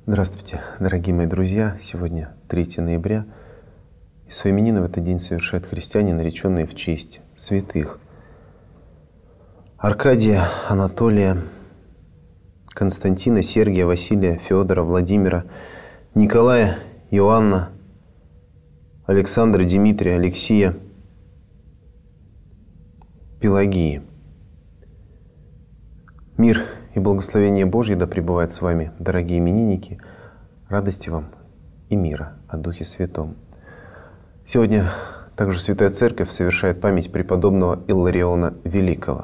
Здравствуйте, дорогие мои друзья! Сегодня 3 ноября, и свои именины в этот день совершают христиане, нареченные в честь святых. Аркадия, Анатолия, Константина, Сергия, Василия, Федора, Владимира, Николая, Иоанна, Александра, Дмитрия, Алексия, Пелагии. Мир и благословение Божье да пребывает с вами, дорогие именинники, радости вам и мира о Духе Святом. Сегодня также Святая Церковь совершает память преподобного Иллариона Великого.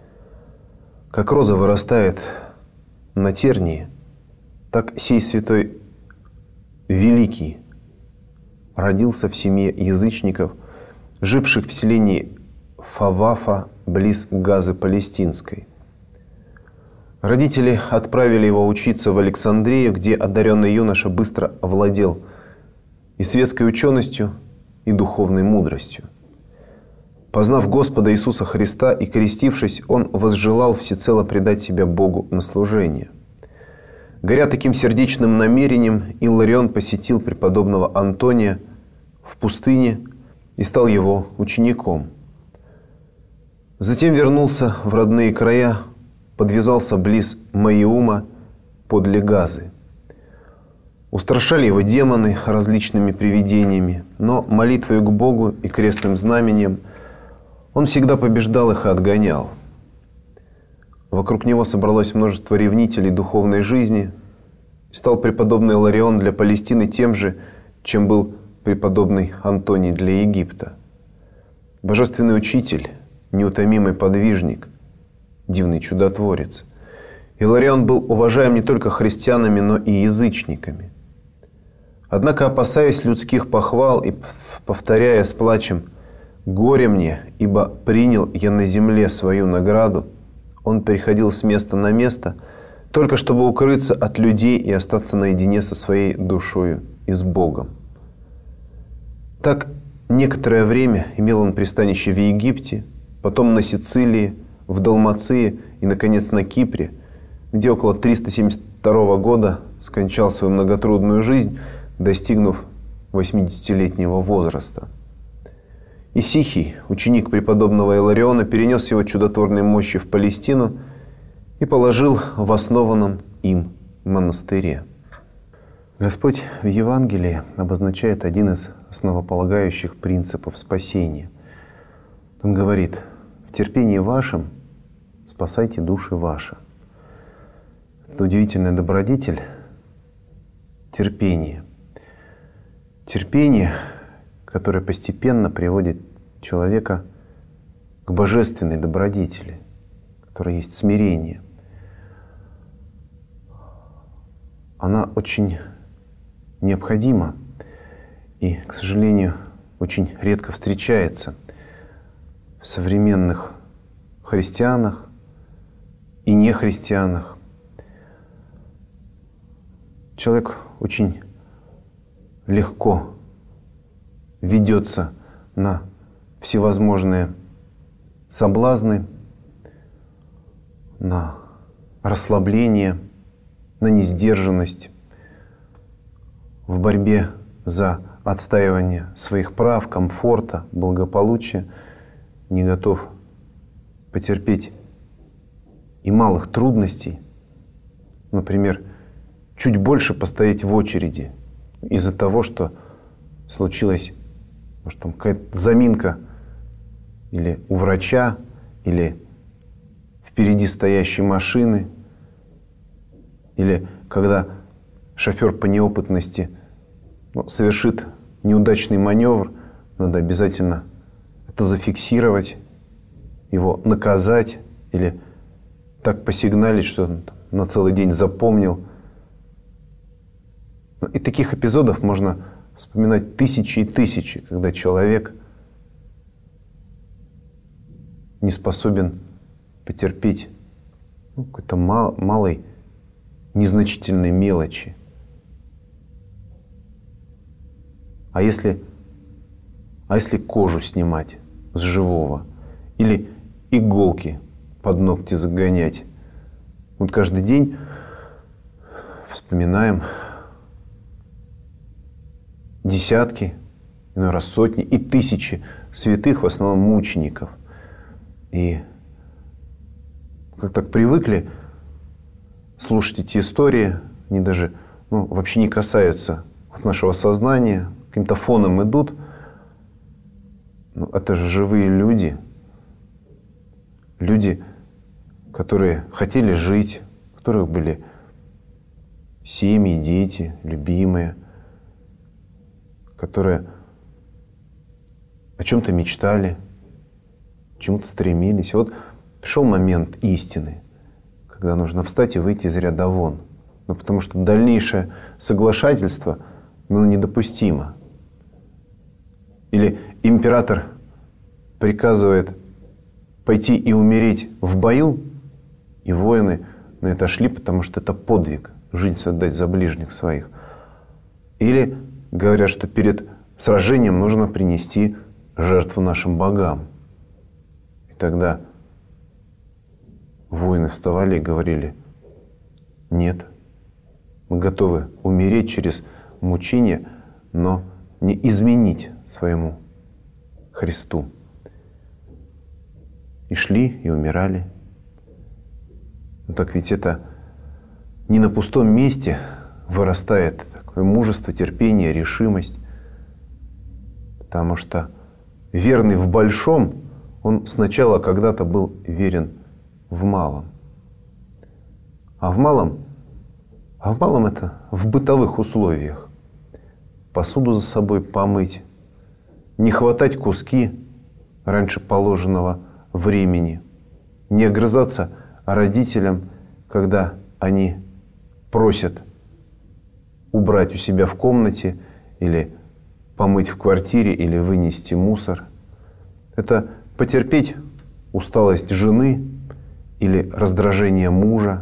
Как роза вырастает на тернии, так сей святой Великий родился в семье язычников, живших в селении Фавафа близ Газы Палестинской. Родители отправили его учиться в Александрию, где одаренный юноша быстро овладел и светской ученостью, и духовной мудростью. Познав Господа Иисуса Христа и крестившись, он возжелал всецело предать себя Богу на служение. Горя таким сердечным намерением, Илларион посетил преподобного Антония в пустыне и стал его учеником. Затем вернулся в родные края, подвязался близ Маиума подле Газы. Устрашали его демоны различными привидениями, но молитвою к Богу и крестным знамением он всегда побеждал их и отгонял. Вокруг него собралось множество ревнителей духовной жизни. Стал преподобный Илларион для Палестины тем же, чем был преподобный Антоний для Египта. Божественный учитель, неутомимый подвижник, дивный чудотворец. Илларион был уважаем не только христианами, но и язычниками. Однако, опасаясь людских похвал и повторяя с плачем «Горе мне, ибо принял я на земле свою награду», он переходил с места на место, только чтобы укрыться от людей и остаться наедине со своей душою и с Богом. Так некоторое время имел он пристанище в Египте, потом на Сицилии, в Далмации и, наконец, на Кипре, где около 372 года скончал свою многотрудную жизнь, достигнув 80-летнего возраста. Исихий, ученик преподобного Иллариона, перенес его чудотворные мощи в Палестину и положил в основанном им монастыре. Господь в Евангелии обозначает один из основополагающих принципов спасения. Он говорит: «В терпении вашем спасайте души ваши». Это удивительный добродетель – терпение. Терпение, которое постепенно приводит человека к божественной добродетели, которая есть смирение. Она очень необходима и, к сожалению, очень редко встречается в современных христианах и нехристианах. Человек очень легко ведется на всевозможные соблазны, на расслабление, на несдержанность в борьбе за отстаивание своих прав, комфорта, благополучия, не готов потерпеть и малых трудностей, например, чуть больше постоять в очереди из-за того, что случилась, может, там какая-то заминка или у врача, или впереди стоящей машины, или когда шофер по неопытности совершит неудачный маневр, надо обязательно это зафиксировать, его наказать или так посигналить, что он на целый день запомнил. И таких эпизодов можно вспоминать тысячи и тысячи, когда человек не способен потерпеть какой-то малой, незначительной мелочи. А если кожу снимать с живого? Или иголки под ногти загонять? Вот каждый день вспоминаем десятки, иной раз сотни и тысячи святых, в основном мучеников. И как так привыкли слушать эти истории, они даже вообще не касаются нашего сознания, каким-то фоном идут. Но это же живые люди. Люди, которые хотели жить, у которых были семьи, дети, любимые, которые о чем-то мечтали, к чему-то стремились. И вот пришел момент истины, когда нужно встать и выйти из ряда вон. Потому что дальнейшее соглашательство недопустимо. Или император приказывает пойти и умереть в бою, и воины на это шли, потому что это подвиг — жизнь отдать за ближних своих. Или говорят, что перед сражением нужно принести жертву нашим богам. И тогда воины вставали и говорили: нет, мы готовы умереть через мучение, но не изменить своему Христу. И шли, и умирали. Но так ведь это не на пустом месте вырастает такое мужество, терпение, решимость. Потому что верный в большом, он сначала когда-то был верен в малом. А в малом это в бытовых условиях. Посуду за собой помыть, не хватать куски раньше положенного времени, не огрызаться родителям, когда они просят убрать у себя в комнате или помыть в квартире или вынести мусор. Это потерпеть усталость жены или раздражение мужа.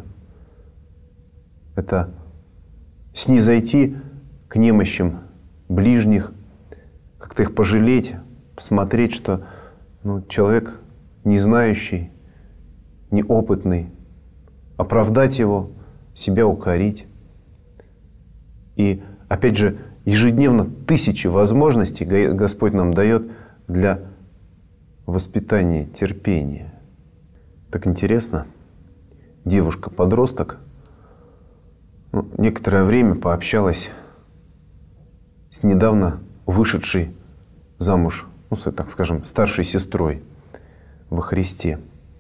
Это снизойти к немощам ближних, как-то их пожалеть, посмотреть, что человек не знающий, неопытный, оправдать его, себя укорить. И опять же, ежедневно тысячи возможностей Господь нам дает для воспитания терпения. Так интересно, девушка-подросток некоторое время пообщалась с недавно вышедшей замуж, так скажем, старшей сестрой во Христе.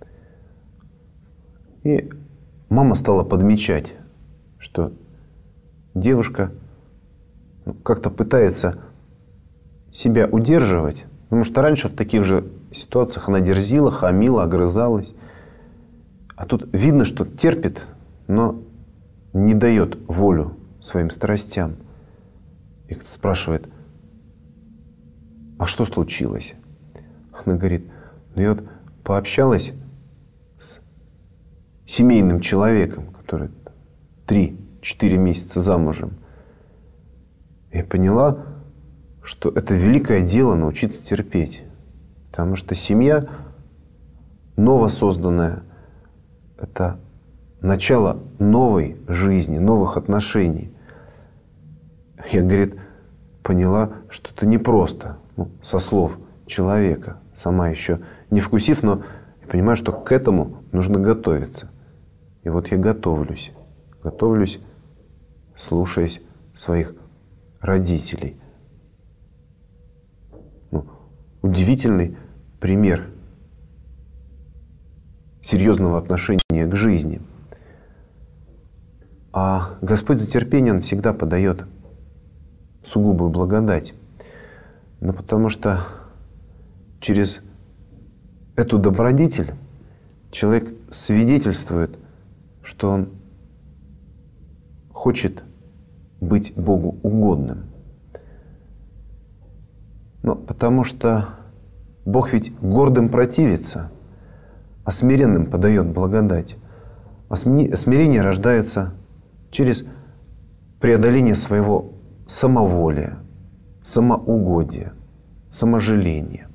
И мама стала подмечать, что девушка как-то пытается себя удерживать, потому что раньше в таких же ситуациях она дерзила, хамила, огрызалась. А тут видно, что терпит, но не дает волю своим страстям. И кто-то спрашивает: а что случилось? Она говорит: я пообщалась с семейным человеком, который 3-4 месяца замужем. И я поняла, что это великое дело — научиться терпеть. Потому что семья новосозданная — это начало новой жизни, новых отношений. Я, говорит, поняла, что это непросто, со слов человека, сама еще не вкусив, но я понимаю, что к этому нужно готовиться. И вот я готовлюсь, слушаясь своих родителей. Удивительный пример серьезного отношения к жизни. А Господь за терпение, Он всегда подает сугубую благодать. Но потому что через эту добродетель человек свидетельствует, что он хочет быть Богу угодным. Потому что Бог ведь гордым противится, а смиренным подает благодать. А смирение рождается через преодоление своего самоволия, самоугодия, саможаления.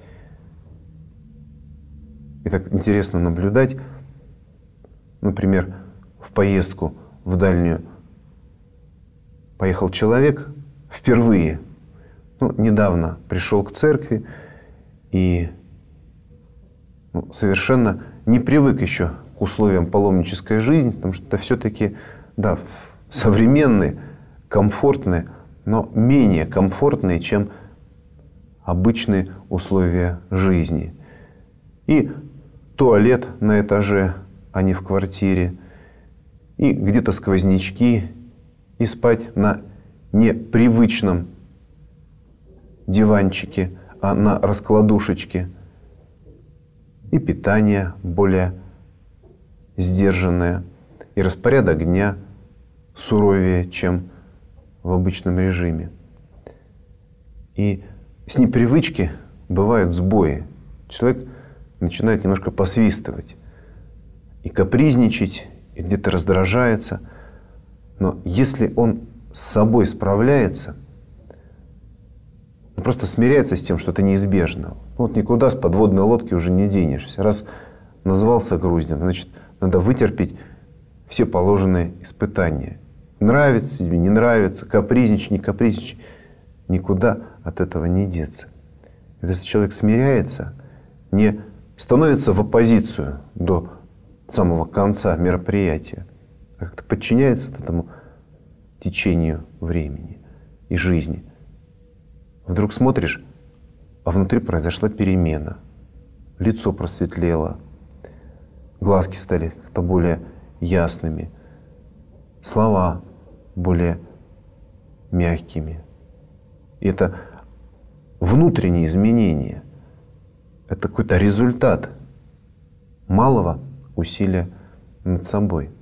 И так интересно наблюдать, например, в поездку в дальнюю поехал человек впервые недавно пришел к церкви и совершенно не привык еще к условиям паломнической жизни, потому что это все-таки, да, современные, комфортные, но менее комфортные, чем обычные условия жизни. И туалет на этаже, а не в квартире, и где-то сквознячки, и спать на непривычном диванчике, а на раскладушечке, и питание более сдержанное, и распорядок дня суровее, чем в обычном режиме. И с непривычки бывают сбои. Человек начинает немножко посвистывать и капризничать, и где-то раздражается. Но если он с собой справляется, просто смиряется с тем, что это неизбежно. Никуда с подводной лодки уже не денешься. Раз назвался груздем, значит, надо вытерпеть все положенные испытания. Нравится тебе, не нравится, капризничай, не капризничай. Никуда от этого не деться. Если человек смиряется, не становится в оппозицию до самого конца мероприятия, а как-то подчиняется этому течению времени и жизни. Вдруг смотришь, а внутри произошла перемена. Лицо просветлело, глазки стали как-то более ясными, слова более мягкими. И это внутренние изменения. Это какой-то результат малого усилия над собой.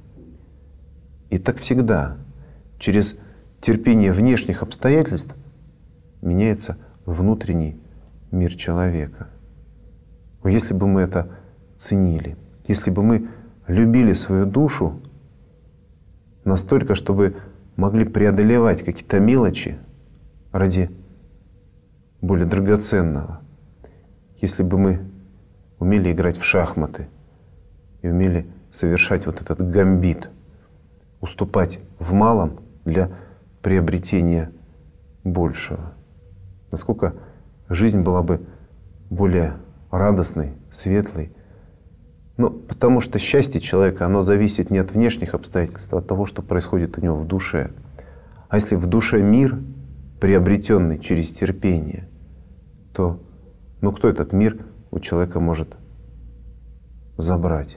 И так всегда. Через терпение внешних обстоятельств меняется внутренний мир человека. Если бы мы это ценили, если бы мы любили свою душу настолько, чтобы могли преодолевать какие-то мелочи ради более драгоценного, если бы мы умели играть в шахматы и умели совершать вот этот гамбит, уступать в малом для приобретения большего, насколько жизнь была бы более радостной, светлой. Потому что счастье человека, оно зависит не от внешних обстоятельств, а от того, что происходит у него в душе. А если в душе мир, приобретенный через терпение, то кто этот мир у человека может забрать?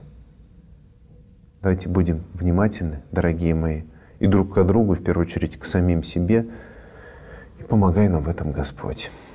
Давайте будем внимательны, дорогие мои, и друг к другу, в первую очередь к самим себе. И помогай нам в этом Господь.